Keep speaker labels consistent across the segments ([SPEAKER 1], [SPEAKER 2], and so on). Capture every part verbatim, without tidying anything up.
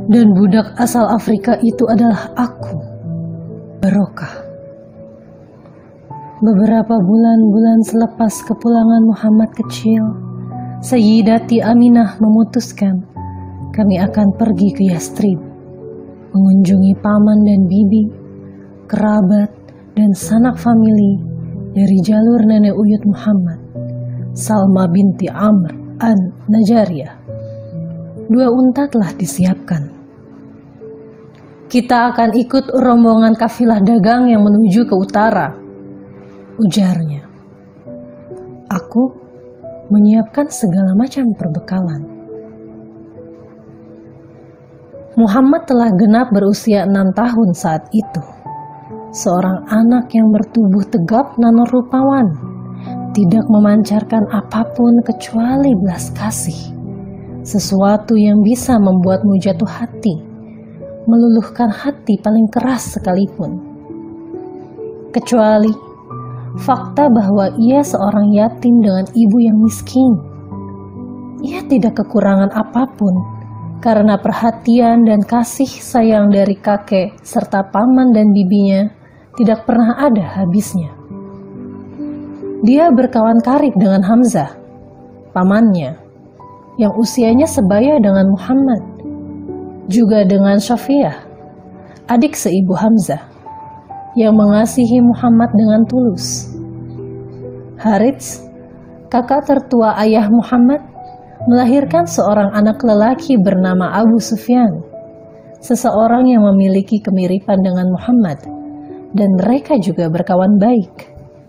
[SPEAKER 1] Dan budak asal Afrika itu adalah aku, Barokah. Beberapa bulan-bulan selepas kepulangan Muhammad kecil, Sayyidati Aminah memutuskan kami akan pergi ke Yastrib, mengunjungi paman dan bibi, kerabat dan sanak famili dari jalur nenek uyut Muhammad, Salma binti Amr an-Najariyah. Dua unta telah disiapkan. Kita akan ikut rombongan kafilah dagang yang menuju ke utara, ujarnya. Aku menyiapkan segala macam perbekalan. Muhammad telah genap berusia enam tahun saat itu. Seorang anak yang bertubuh tegap nan rupawan, tidak memancarkan apapun kecuali belas kasih. Sesuatu yang bisa membuatmu jatuh hati, meluluhkan hati paling keras sekalipun. Kecuali fakta bahwa ia seorang yatim dengan ibu yang miskin. Ia tidak kekurangan apapun karena perhatian dan kasih sayang dari kakek serta paman dan bibinya tidak pernah ada habisnya. Dia berkawan karib dengan Hamzah, pamannya, yang usianya sebaya dengan Muhammad, juga dengan Syafiah, adik seibu Hamzah, yang mengasihi Muhammad dengan tulus. Harits, kakak tertua ayah Muhammad, melahirkan seorang anak lelaki bernama Abu Sufyan, seseorang yang memiliki kemiripan dengan Muhammad, dan mereka juga berkawan baik.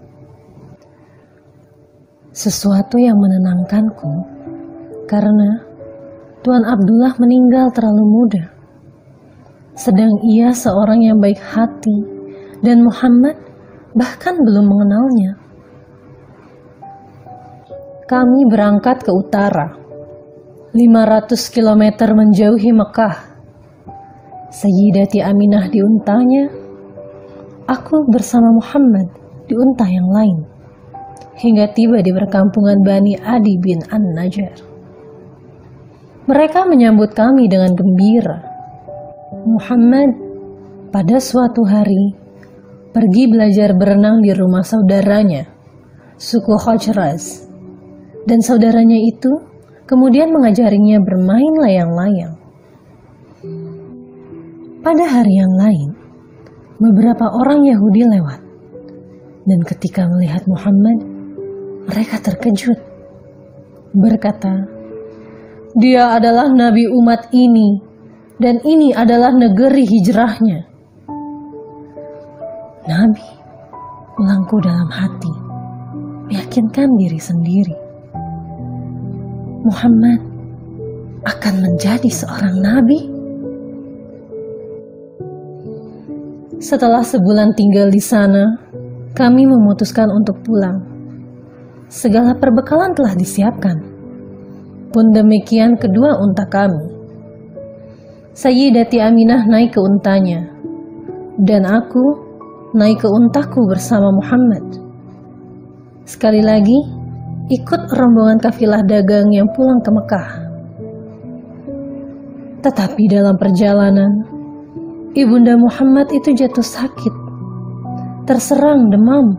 [SPEAKER 1] Sesuatu yang menenangkanku, karena Tuan Abdullah meninggal terlalu muda. Sedang ia seorang yang baik hati, dan Muhammad bahkan belum mengenalnya. Kami berangkat ke utara, lima ratus kilometer menjauhi Mekah. Sayyidati Aminah di untanya, aku bersama Muhammad di unta yang lain, hingga tiba di perkampungan Bani Adi bin An-Najjar. Mereka menyambut kami dengan gembira. Muhammad pada suatu hari pergi belajar berenang di rumah saudaranya, suku Khajraz, dan saudaranya itu kemudian mengajarinya bermain layang-layang. Pada hari yang lain, beberapa orang Yahudi lewat, dan ketika melihat Muhammad, mereka terkejut, berkata, "Dia adalah nabi umat ini, dan ini adalah negeri hijrahnya." Nabi, ulangku dalam hati, meyakinkan diri sendiri. Muhammad akan menjadi seorang nabi? Setelah sebulan tinggal di sana, kami memutuskan untuk pulang. Segala perbekalan telah disiapkan. Pun demikian kedua unta kami. Sayyidati Aminah naik ke untanya, dan aku naik ke untaku bersama Muhammad. Sekali lagi, ikut rombongan kafilah dagang yang pulang ke Mekah. Tetapi dalam perjalanan, ibunda Muhammad itu jatuh sakit, terserang demam.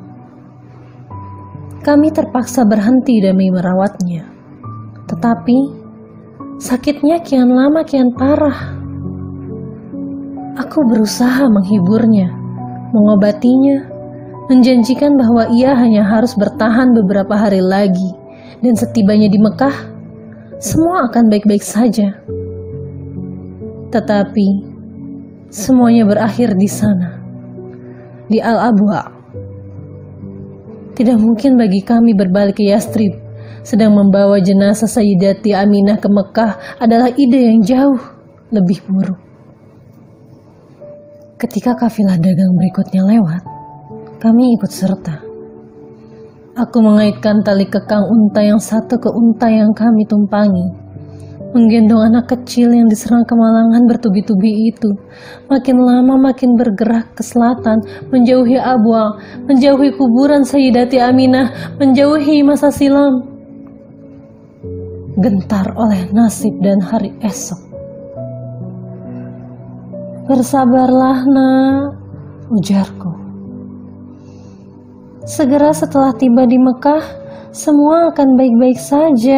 [SPEAKER 1] Kami terpaksa berhenti demi merawatnya. Tetapi sakitnya kian lama kian parah. Aku berusaha menghiburnya, mengobatinya, menjanjikan bahwa ia hanya harus bertahan beberapa hari lagi, dan setibanya di Mekah, semua akan baik-baik saja. Tetapi semuanya berakhir di sana, di Al-Abwa. Tidak mungkin bagi kami berbalik ke Yastrib, sedang membawa jenazah Sayyidati Aminah ke Mekah adalah ide yang jauh lebih buruk. Ketika kafilah dagang berikutnya lewat, kami ikut serta. Aku mengaitkan tali kekang unta yang satu ke unta yang kami tumpangi, menggendong anak kecil yang diserang kemalangan bertubi-tubi itu, makin lama makin bergerak ke selatan, menjauhi Abwa, menjauhi kuburan Sayyidati Aminah, menjauhi masa silam. Gentar oleh nasib dan hari esok. Bersabarlah nak, ujarku. Segera setelah tiba di Mekah, semua akan baik-baik saja.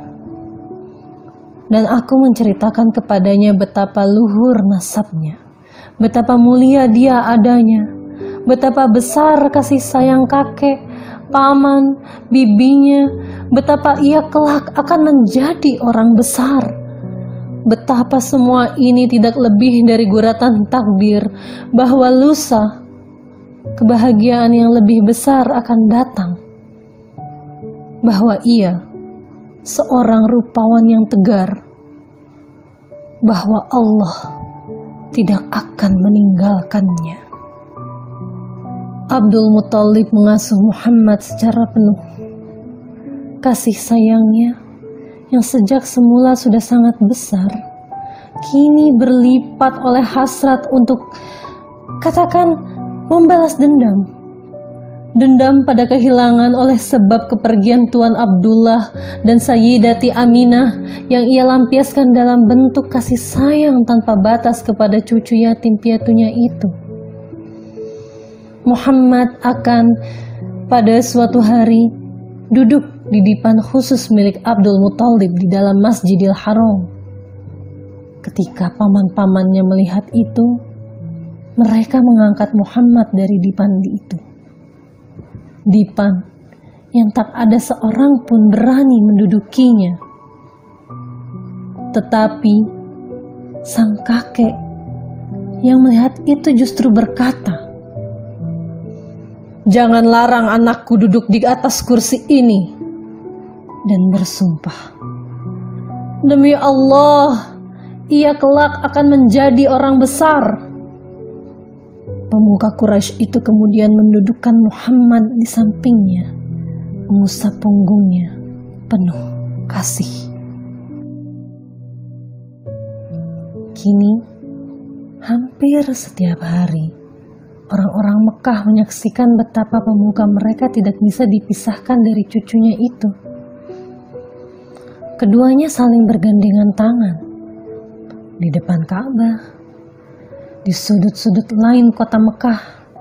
[SPEAKER 1] Dan aku menceritakan kepadanya betapa luhur nasabnya, betapa mulia dia adanya, betapa besar kasih sayang kakek, paman, bibinya, betapa ia kelak akan menjadi orang besar. Betapa semua ini tidak lebih dari guratan takdir bahwa lusa kebahagiaan yang lebih besar akan datang. Bahwa ia seorang rupawan yang tegar, bahwa Allah tidak akan meninggalkannya. Abdul Muthalib mengasuh Muhammad secara penuh. Kasih sayangnya yang sejak semula sudah sangat besar, kini berlipat oleh hasrat untuk, katakan, membalas dendam. Dendam pada kehilangan oleh sebab kepergian Tuan Abdullah dan Sayyidati Aminah yang ia lampiaskan dalam bentuk kasih sayang tanpa batas kepada cucu yatim piatunya itu. Muhammad akan pada suatu hari duduk di dipan khusus milik Abdul Muthalib di dalam Masjidil Haram. Ketika paman-pamannya melihat itu, mereka mengangkat Muhammad dari dipan itu. Dipan yang tak ada seorang pun berani mendudukinya. Tetapi sang kakek yang melihat itu justru berkata, "Jangan larang anakku duduk di atas kursi ini," dan bersumpah, "Demi Allah, ia kelak akan menjadi orang besar." Pemuka Quraisy itu kemudian mendudukkan Muhammad di sampingnya, mengusap punggungnya penuh kasih. Kini, hampir setiap hari, orang-orang Mekah menyaksikan betapa pemuka mereka tidak bisa dipisahkan dari cucunya itu. Keduanya saling bergandengan tangan di depan Ka'bah, di sudut-sudut lain kota Mekah.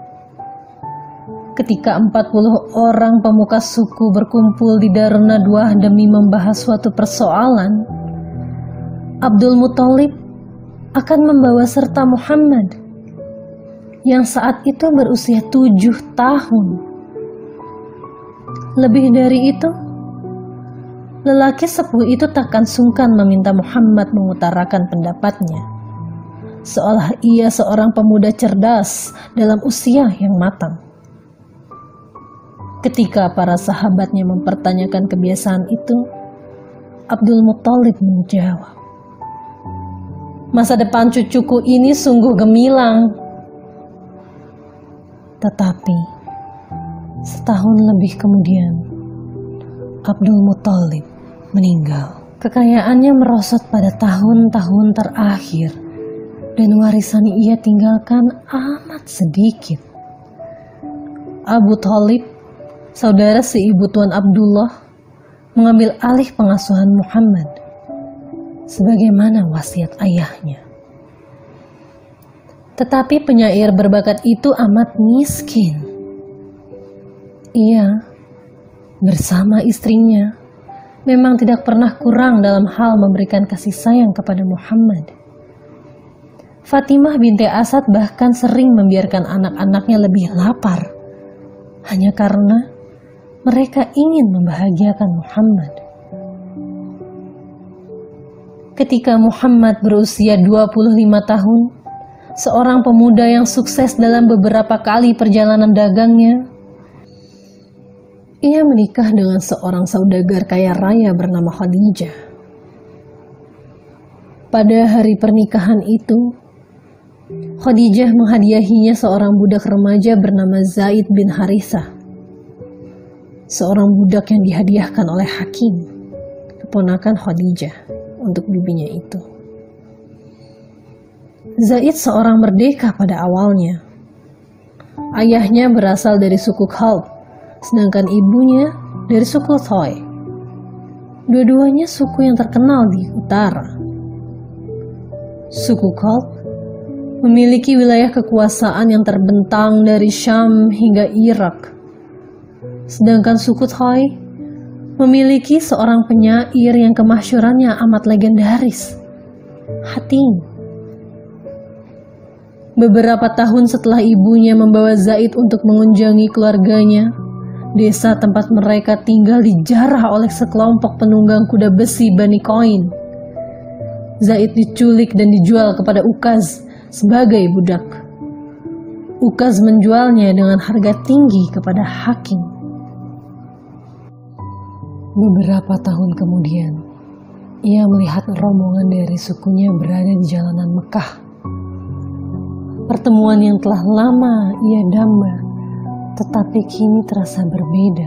[SPEAKER 1] Ketika empat puluh orang pemuka suku berkumpul di Darun Nadwah demi membahas suatu persoalan, Abdul Muthalib akan membawa serta Muhammad yang saat itu berusia tujuh tahun. Lebih dari itu, lelaki sepuh itu takkan sungkan meminta Muhammad mengutarakan pendapatnya, seolah ia seorang pemuda cerdas dalam usia yang matang. Ketika para sahabatnya mempertanyakan kebiasaan itu, Abdul Muthalib menjawab, "Masa depan cucuku ini sungguh gemilang." Tetapi setahun lebih kemudian, Abdul Muthalib meninggal. Kekayaannya merosot pada tahun-tahun terakhir, dan warisan ia tinggalkan amat sedikit. Abu Thalib, saudara seibu Tuan Abdullah, mengambil alih pengasuhan Muhammad sebagaimana wasiat ayahnya. Tetapi penyair berbakat itu amat miskin. Ia bersama istrinya memang tidak pernah kurang dalam hal memberikan kasih sayang kepada Muhammad. Fatimah binti Asad bahkan sering membiarkan anak-anaknya lebih lapar hanya karena mereka ingin membahagiakan Muhammad. Ketika Muhammad berusia dua puluh lima tahun, seorang pemuda yang sukses dalam beberapa kali perjalanan dagangnya, ia menikah dengan seorang saudagar kaya raya bernama Khadijah. Pada hari pernikahan itu, Khadijah menghadiahinya seorang budak remaja bernama Zaid bin Harithah, seorang budak yang dihadiahkan oleh Hakim, keponakan Khadijah, untuk bibinya itu. Zaid seorang merdeka pada awalnya. Ayahnya berasal dari suku Kalb, sedangkan ibunya dari suku Thoy. Dua-duanya suku yang terkenal di utara. Suku Kalb memiliki wilayah kekuasaan yang terbentang dari Syam hingga Irak. Sedangkan Sukhothai memiliki seorang penyair yang kemasyhurannya amat legendaris, Hatim. Beberapa tahun setelah ibunya membawa Zaid untuk mengunjungi keluarganya, desa tempat mereka tinggal dijarah oleh sekelompok penunggang kuda besi Bani Koin. Zaid diculik dan dijual kepada Ukaz sebagai budak. Ukaz menjualnya dengan harga tinggi kepada hakim. Beberapa tahun kemudian, ia melihat rombongan dari sukunya berada di jalanan Mekah. Pertemuan yang telah lama ia damba, tetapi kini terasa berbeda.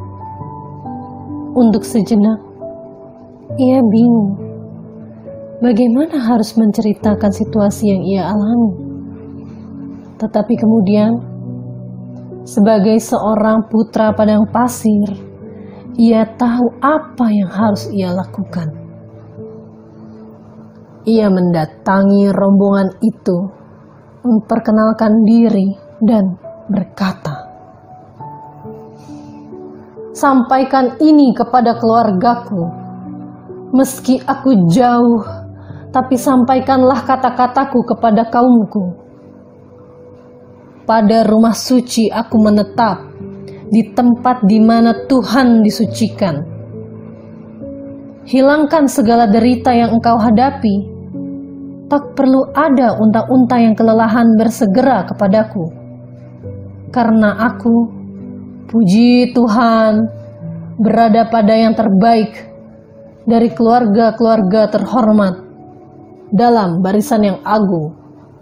[SPEAKER 1] Untuk sejenak, ia bingung bagaimana harus menceritakan situasi yang ia alami. Tetapi kemudian, sebagai seorang putra padang pasir, ia tahu apa yang harus ia lakukan. Ia mendatangi rombongan itu, memperkenalkan diri dan berkata, "Sampaikan ini kepada keluargaku. Meski aku jauh, tapi sampaikanlah kata-kataku kepada kaumku. Pada rumah suci aku menetap, di tempat di mana Tuhan disucikan. Hilangkan segala derita yang engkau hadapi. Tak perlu ada unta-unta yang kelelahan bersegera kepadaku. Karena aku, puji Tuhan, berada pada yang terbaik dari keluarga-keluarga terhormat dalam barisan yang agung."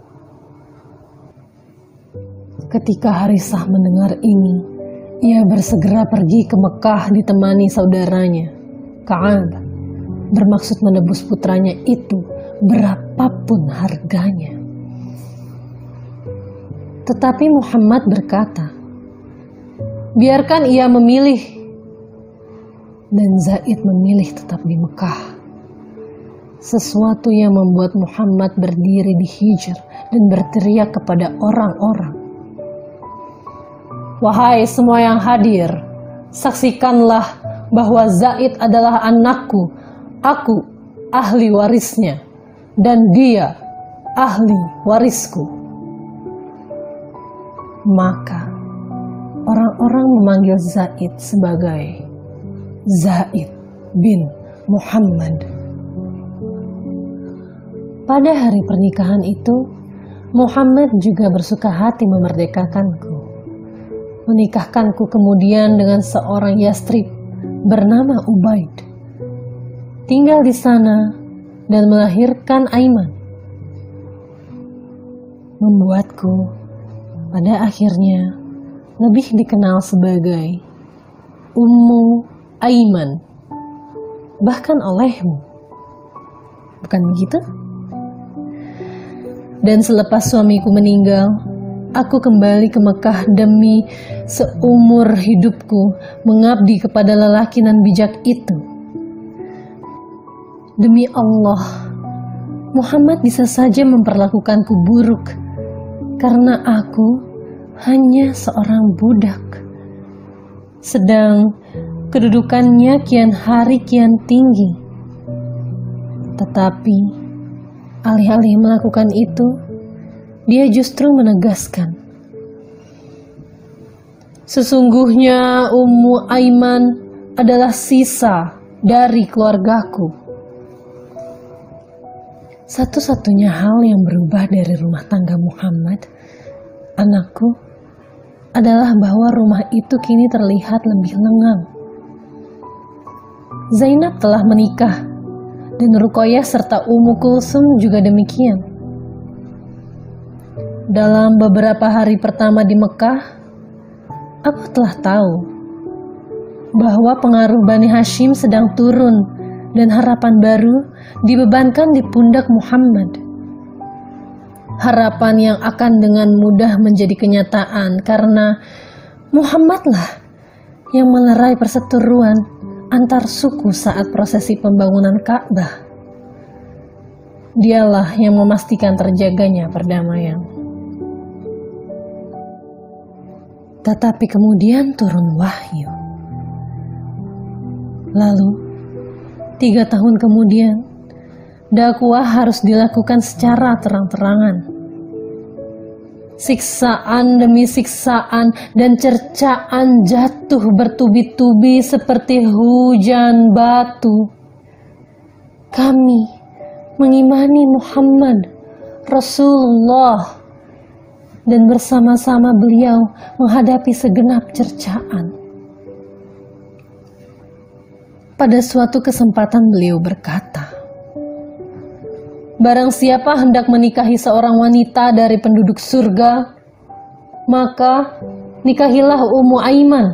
[SPEAKER 1] Ketika Harisah mendengar ini, ia bersegera pergi ke Mekah ditemani saudaranya, Ka'ab, bermaksud menebus putranya itu berapapun harganya. Tetapi Muhammad berkata, "Biarkan ia memilih." Dan Zaid memilih tetap di Mekah. Sesuatu yang membuat Muhammad berdiri di Hijr dan berteriak kepada orang-orang, "Wahai semua yang hadir, saksikanlah bahwa Zaid adalah anakku, aku ahli warisnya, dan dia ahli warisku." Maka orang-orang memanggil Zaid sebagai Zaid bin Muhammad. Pada hari pernikahan itu, Muhammad juga bersuka hati memerdekakanku. Menikahkanku kemudian dengan seorang Yastrib bernama Ubaid. Tinggal di sana dan melahirkan Aiman. Membuatku pada akhirnya lebih dikenal sebagai Ummu Aiman, bahkan olehmu. Bukan begitu? Dan selepas suamiku meninggal, aku kembali ke Mekah demi seumur hidupku mengabdi kepada lelaki nan bijak itu. Demi Allah, Muhammad bisa saja memperlakukanku buruk karena aku hanya seorang budak. Sedang kedudukannya kian hari kian tinggi. Tetapi alih-alih melakukan itu, dia justru menegaskan, "Sesungguhnya Ummu Aiman adalah sisa dari keluargaku." Satu-satunya hal yang berubah dari rumah tangga Muhammad, anakku, adalah bahwa rumah itu kini terlihat lebih lengang. Zainab telah menikah, dan Ruqayyah serta Ummu Kulsum juga demikian. Dalam beberapa hari pertama di Mekah, aku telah tahu bahwa pengaruh Bani Hashim sedang turun dan harapan baru dibebankan di pundak Muhammad. Harapan yang akan dengan mudah menjadi kenyataan karena Muhammadlah yang melerai perseteruan antar suku saat prosesi pembangunan Ka'bah. Dialah yang memastikan terjaganya perdamaian. Tetapi kemudian turun wahyu. Lalu, tiga tahun kemudian, dakwah harus dilakukan secara terang-terangan. Siksaan demi siksaan dan cercaan jatuh bertubi-tubi seperti hujan batu. Kami mengimani Muhammad Rasulullah dan bersama-sama beliau menghadapi segenap cercaan. Pada suatu kesempatan beliau berkata, "Barang siapa hendak menikahi seorang wanita dari penduduk surga, maka nikahilah Ummu Aiman."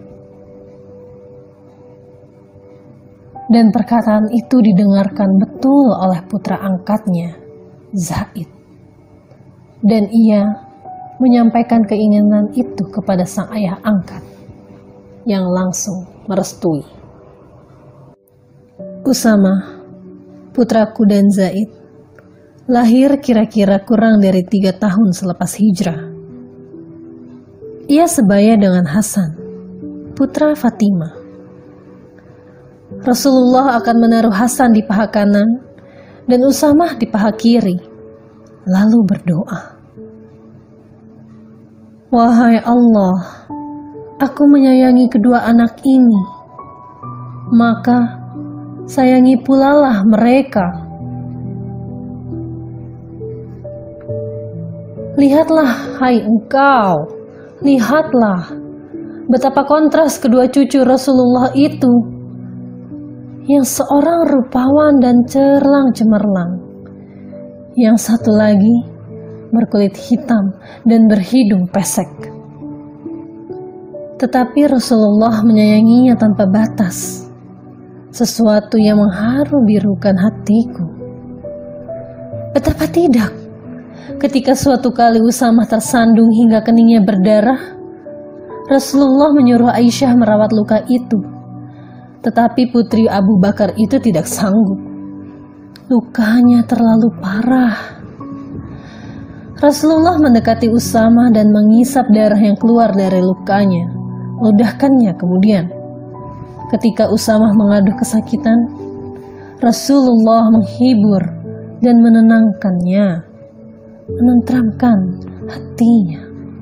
[SPEAKER 1] Dan perkataan itu didengarkan betul oleh putra angkatnya, Zaid. Dan ia menyampaikan keinginan itu kepada sang ayah angkat, yang langsung merestui. Usama, putraku dan Zaid, lahir kira-kira kurang dari tiga tahun selepas hijrah. Ia sebaya dengan Hasan, putra Fatimah. Rasulullah akan menaruh Hasan di paha kanan dan Usamah di paha kiri, lalu berdoa, "Wahai Allah, aku menyayangi kedua anak ini, maka sayangi pulalah mereka. Lihatlah, hai engkau, lihatlah betapa kontras kedua cucu Rasulullah itu, yang seorang rupawan dan cerlang cemerlang, yang satu lagi berkulit hitam dan berhidung pesek. Tetapi Rasulullah menyayanginya tanpa batas, sesuatu yang mengharu birukan hatiku. Betapa tidak, ketika suatu kali Usamah tersandung hingga keningnya berdarah, Rasulullah menyuruh Aisyah merawat luka itu. Tetapi putri Abu Bakar itu tidak sanggup. Lukanya terlalu parah. Rasulullah mendekati Usamah dan mengisap darah yang keluar dari lukanya, meludahkannya kemudian. Ketika Usamah mengaduh kesakitan, Rasulullah menghibur dan menenangkannya, menenteramkan hatinya.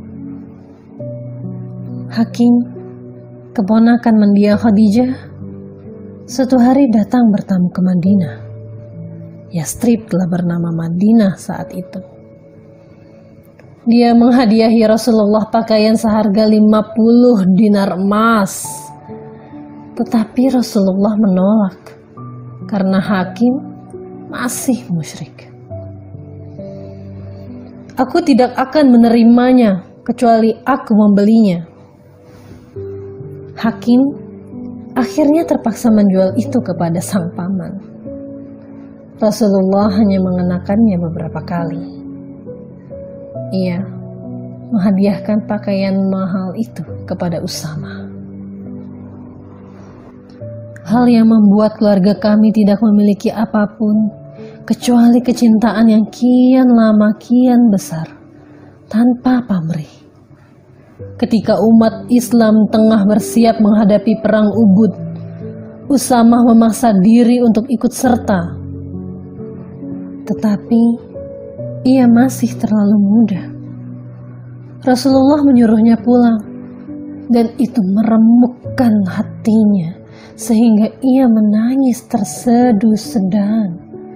[SPEAKER 1] Hakim, keponakan mendiang Khadijah, suatu hari datang bertamu ke Madinah. Yastrib telah bernama Madinah saat itu. Dia menghadiahi Rasulullah pakaian seharga lima puluh dinar emas. Tetapi Rasulullah menolak karena Hakim masih musyrik. "Aku tidak akan menerimanya kecuali aku membelinya." Hakim akhirnya terpaksa menjual itu kepada sang paman. Rasulullah hanya mengenakannya beberapa kali. Ia menghadiahkan pakaian mahal itu kepada Usamah. Hal yang membuat keluarga kami tidak memiliki apapun kecuali kecintaan yang kian lama kian besar, tanpa pamrih. Ketika umat Islam tengah bersiap menghadapi perang Uhud, Usamah memaksa diri untuk ikut serta. Tetapi ia masih terlalu muda. Rasulullah menyuruhnya pulang, dan itu meremukkan hatinya sehingga ia menangis terseduh-sedan.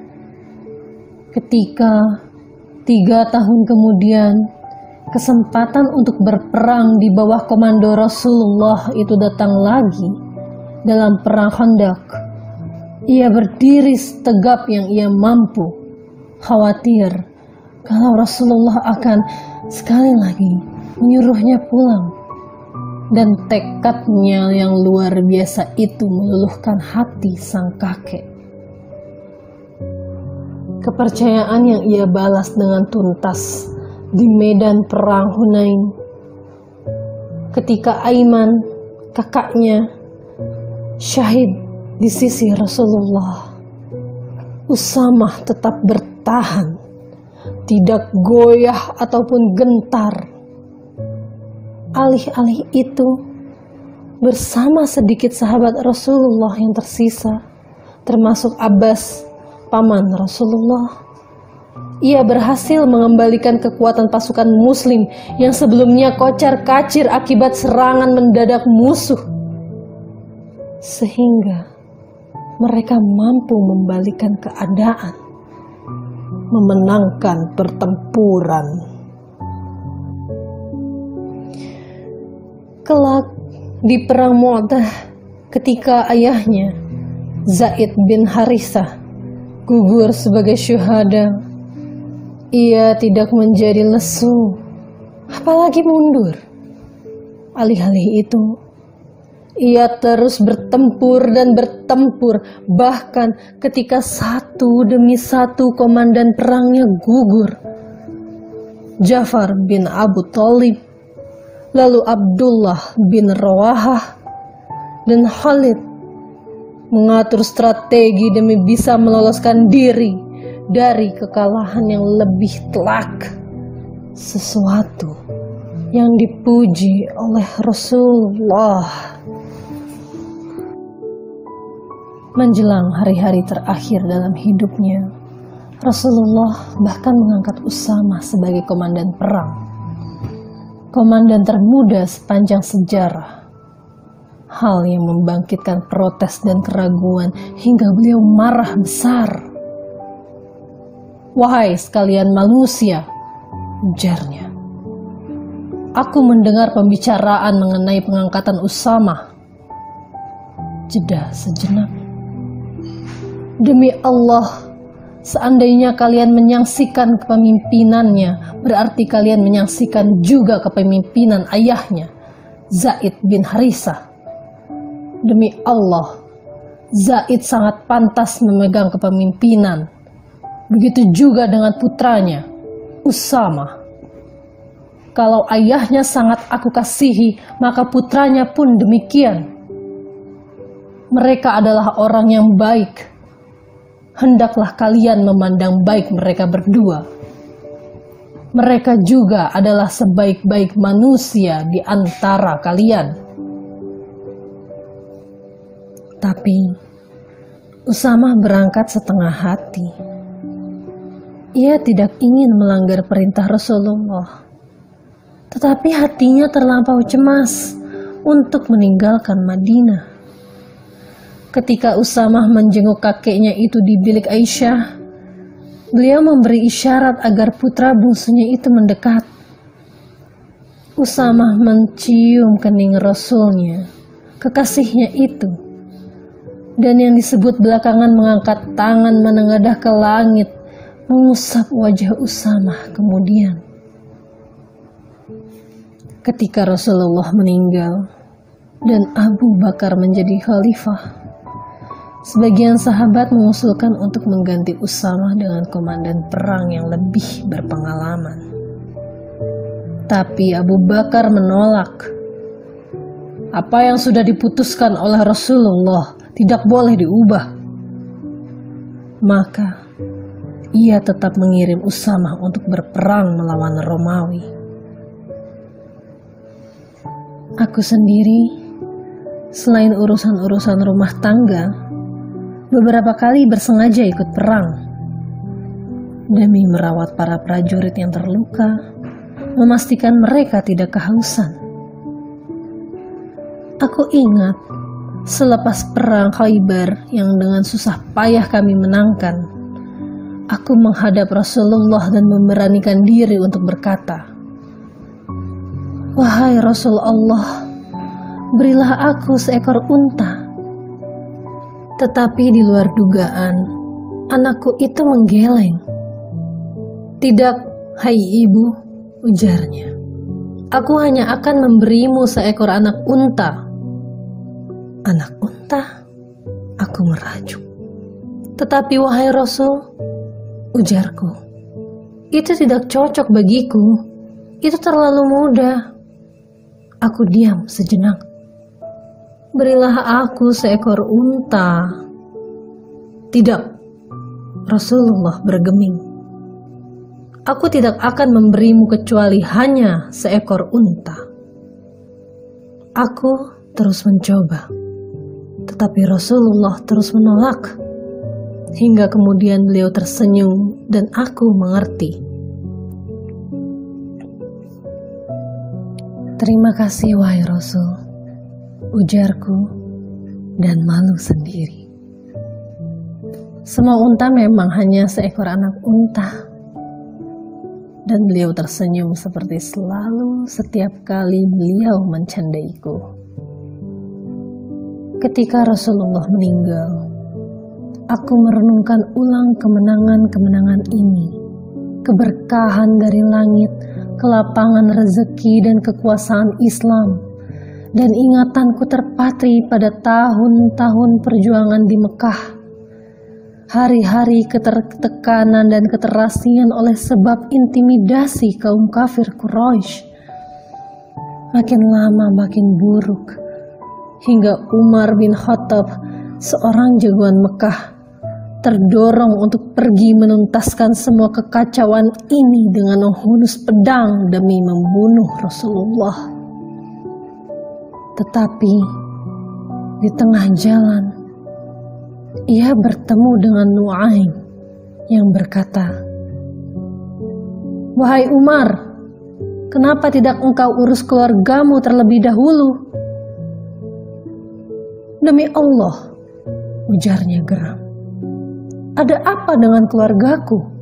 [SPEAKER 1] Ketika tiga tahun kemudian kesempatan untuk berperang di bawah komando Rasulullah itu datang lagi dalam perang Khandaq, ia berdiri setegap yang ia mampu, khawatir kalau Rasulullah akan sekali lagi menyuruhnya pulang. Dan tekadnya yang luar biasa itu meluluhkan hati sang kakek. Kepercayaan yang ia balas dengan tuntas di medan perang Hunain, ketika Aiman, kakaknya, syahid di sisi Rasulullah. Usamah tetap bertahan, tidak goyah ataupun gentar. Alih-alih itu, bersama sedikit sahabat Rasulullah yang tersisa, termasuk Abbas, paman Rasulullah, ia berhasil mengembalikan kekuatan pasukan muslim yang sebelumnya kocar-kacir akibat serangan mendadak musuh. Sehingga mereka mampu membalikan keadaan, memenangkan pertempuran. Kelak di perang Mu'tah, ketika ayahnya Zaid bin Harithah gugur sebagai syuhada, ia tidak menjadi lesu, apalagi mundur. Alih-alih itu, ia terus bertempur dan bertempur, bahkan ketika satu demi satu komandan perangnya gugur. Ja'far bin Abu Thalib, lalu Abdullah bin Rawahah, dan Khalid mengatur strategi demi bisa meloloskan diri dari kekalahan yang lebih telak. Sesuatu yang dipuji oleh Rasulullah. Menjelang hari-hari terakhir dalam hidupnya, Rasulullah bahkan mengangkat Usamah sebagai komandan perang, komandan termuda sepanjang sejarah. Hal yang membangkitkan protes dan keraguan hingga beliau marah besar. "Wahai sekalian manusia," ujarnya, "aku mendengar pembicaraan mengenai pengangkatan Usamah." Jeda sejenak. "Demi Allah, seandainya kalian menyaksikan kepemimpinannya, berarti kalian menyaksikan juga kepemimpinan ayahnya, Zaid bin Harithah. Demi Allah, Zaid sangat pantas memegang kepemimpinan. Begitu juga dengan putranya, Usamah. Kalau ayahnya sangat aku kasihi, maka putranya pun demikian. Mereka adalah orang yang baik. Hendaklah kalian memandang baik mereka berdua. Mereka juga adalah sebaik-baik manusia di antara kalian." Tapi Usamah berangkat setengah hati. Ia tidak ingin melanggar perintah Rasulullah, tetapi hatinya terlampau cemas untuk meninggalkan Madinah. Ketika Usamah menjenguk kakeknya itu di bilik Aisyah, beliau memberi isyarat agar putra bungsunya itu mendekat. Usamah mencium kening Rasulnya, kekasihnya itu, dan yang disebut belakangan mengangkat tangan menengadah ke langit, mengusap wajah Usamah. Kemudian, ketika Rasulullah meninggal dan Abu Bakar menjadi khalifah, sebagian sahabat mengusulkan untuk mengganti Usamah dengan komandan perang yang lebih berpengalaman. Tapi Abu Bakar menolak. Apa yang sudah diputuskan oleh Rasulullah tidak boleh diubah. Maka ia tetap mengirim Usamah untuk berperang melawan Romawi. Aku sendiri, selain urusan-urusan rumah tangga, beberapa kali bersengaja ikut perang demi merawat para prajurit yang terluka, memastikan mereka tidak kehausan. Aku ingat selepas perang Khaybar yang dengan susah payah kami menangkan, aku menghadap Rasulullah dan memberanikan diri untuk berkata, "Wahai Rasulullah, berilah aku seekor unta." Tetapi di luar dugaan, anakku itu menggeleng. "Tidak, hai ibu," ujarnya. "Aku hanya akan memberimu seekor anak unta." "Anak unta?" Aku merajuk. "Tetapi wahai Rasul," ujarku, "itu tidak cocok bagiku. Itu terlalu muda." Aku diam sejenak. "Berilah aku seekor unta." "Tidak," Rasulullah bergeming, "Aku tidak akan memberimu kecuali hanya seekor unta." Aku terus mencoba, tetapi Rasulullah terus menolak. Hingga kemudian beliau tersenyum dan aku mengerti. "Terima kasih wahai Rasul," ujarku dan malu sendiri. Semua unta memang hanya seekor anak unta. Dan beliau tersenyum seperti selalu setiap kali beliau mencandaiku. Ketika Rasulullah meninggal, aku merenungkan ulang kemenangan-kemenangan ini, keberkahan dari langit, kelapangan rezeki dan kekuasaan Islam, dan ingatanku terpatri pada tahun-tahun perjuangan di Mekah. Hari-hari ketertekanan dan keterasian oleh sebab intimidasi kaum kafir Quraisy. Makin lama makin buruk, hingga Umar bin Khattab, seorang jagoan Mekah, terdorong untuk pergi menuntaskan semua kekacauan ini dengan menghunus pedang demi membunuh Rasulullah. Tetapi di tengah jalan, ia bertemu dengan Nu'aim yang berkata, "Wahai Umar, kenapa tidak engkau urus keluargamu terlebih dahulu?" "Demi Allah," ujarnya geram, "ada apa dengan keluargaku?"